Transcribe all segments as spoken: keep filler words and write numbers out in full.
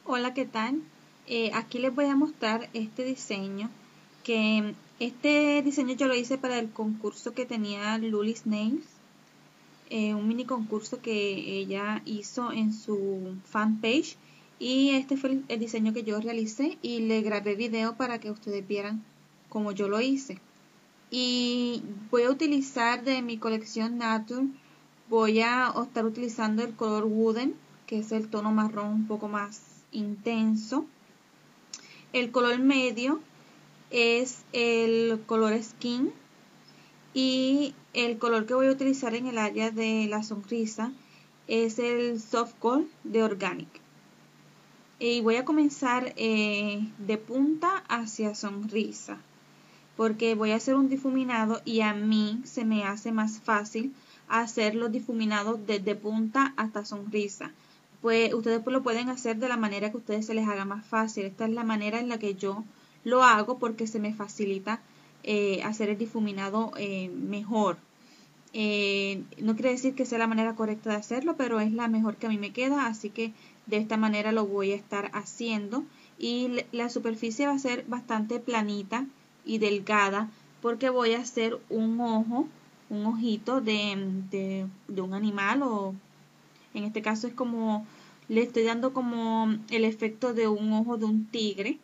Hola, ¿qué tal? Eh, aquí les voy a mostrar este diseño, que este diseño yo lo hice para el concurso que tenía Lulis Nails, eh, un mini concurso que ella hizo en su fanpage, y este fue el, el diseño que yo realicé y le grabé video para que ustedes vieran cómo yo lo hice. Y voy a utilizar de mi colección Nature, voy a estar utilizando el color Wooden, que es el tono marrón un poco más intenso. El color medio es el color Skin, y el color que voy a utilizar en el área de la sonrisa es el Soft Gold de Organic. Y voy a comenzar eh, de punta hacia sonrisa, porque voy a hacer un difuminado y a mí se me hace más fácil hacer los difuminados desde punta hasta sonrisa. Pues ustedes pues lo pueden hacer de la manera que a ustedes se les haga más fácil. Esta es la manera en la que yo lo hago porque se me facilita eh, hacer el difuminado eh, mejor. Eh, no quiere decir que sea la manera correcta de hacerlo, pero es la mejor que a mí me queda, así que de esta manera lo voy a estar haciendo. Y la superficie va a ser bastante planita y delgada porque voy a hacer un ojo, un ojito de, de, de un animal, o en este caso es como, le estoy dando como el efecto de un ojo de un tigre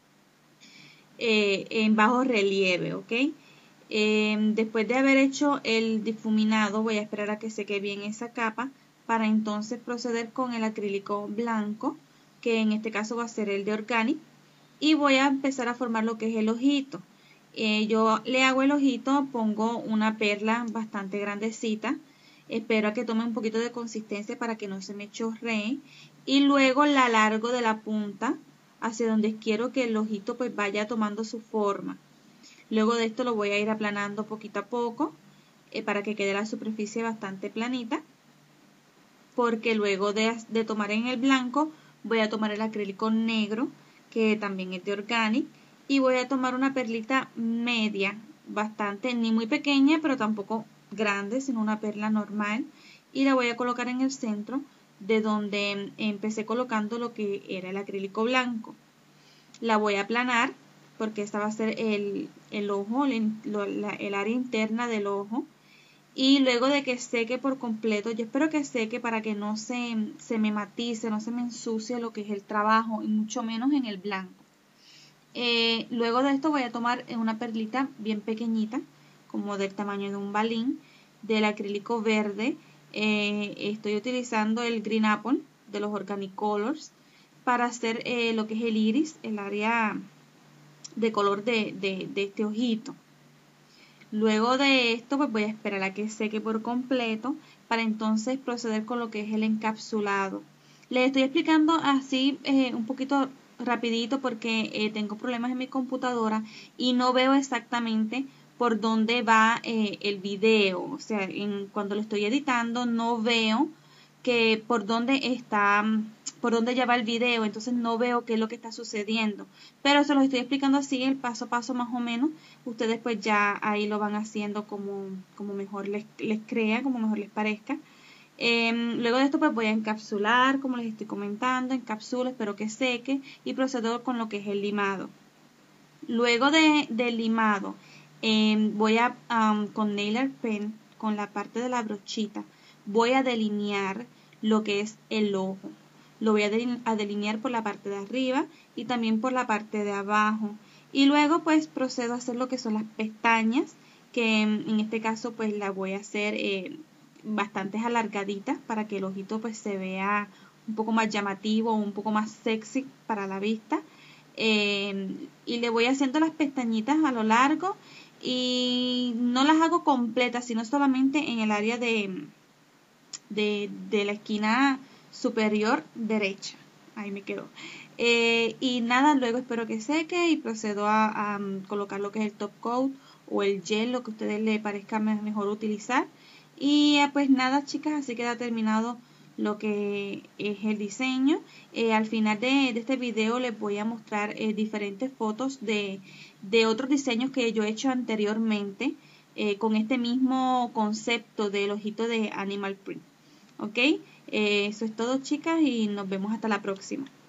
eh, en bajo relieve, ¿ok? Eh, después de haber hecho el difuminado, voy a esperar a que seque bien esa capa para entonces proceder con el acrílico blanco, que en este caso va a ser el de Organic, y voy a empezar a formar lo que es el ojito. Eh, yo le hago el ojito, pongo una perla bastante grandecita, espero a que tome un poquito de consistencia para que no se me chorree, y luego la alargo de la punta hacia donde quiero que el ojito pues vaya tomando su forma. Luego de esto lo voy a ir aplanando poquito a poco eh, para que quede la superficie bastante planita, porque luego de, de tomar en el blanco voy a tomar el acrílico negro, que también es de Organic, y voy a tomar una perlita media, bastante, ni muy pequeña pero tampoco grande, sino una perla normal, y la voy a colocar en el centro de donde empecé colocando lo que era el acrílico blanco. La voy a aplanar porque esta va a ser el, el ojo, el, la, el área interna del ojo. Y luego de que seque por completo, yo espero que seque para que no se, se me matice, no se me ensucie lo que es el trabajo, y mucho menos en el blanco. Eh, luego de esto voy a tomar una perlita bien pequeñita, como del tamaño de un balín, del acrílico verde. Eh, estoy utilizando el Green Apple de los Organic Colors para hacer eh, lo que es el iris, el área de color de, de, de este ojito. Luego de esto pues voy a esperar a que seque por completo para entonces proceder con lo que es el encapsulado. Les estoy explicando así eh, un poquito rapidito porque eh, tengo problemas en mi computadora y no veo exactamente por dónde va eh, el video. O sea, en, cuando lo estoy editando no veo que por dónde está, por dónde ya va el video, entonces no veo qué es lo que está sucediendo, pero se los estoy explicando así, el paso a paso más o menos. Ustedes pues ya ahí lo van haciendo como, como mejor les, les crea, como mejor les parezca. Eh, luego de esto pues voy a encapsular, como les estoy comentando, encapsulo, espero que seque y procedo con lo que es el limado. Luego de, del limado eh, voy a um, con nail art pen, con la parte de la brochita, voy a delinear lo que es el ojo. Lo voy a delinear por la parte de arriba y también por la parte de abajo. Y luego pues procedo a hacer lo que son las pestañas, que en este caso pues las voy a hacer eh, bastante alargaditas para que el ojito pues se vea un poco más llamativo, un poco más sexy para la vista. Eh, y le voy haciendo las pestañitas a lo largo y no las hago completas, sino solamente en el área de, de, de la esquina superior derecha. Ahí me quedó. Eh, y nada, luego espero que seque y procedo a, a colocar lo que es el top coat o el gel, lo que a ustedes les parezca mejor utilizar. Y eh, pues nada, chicas, así queda terminado lo que es el diseño. Eh, al final de, de este video les voy a mostrar eh, diferentes fotos de, de otros diseños que yo he hecho anteriormente eh, con este mismo concepto del ojito de Animal Print. ¿Ok? Eh, eso es todo, chicas, y nos vemos hasta la próxima.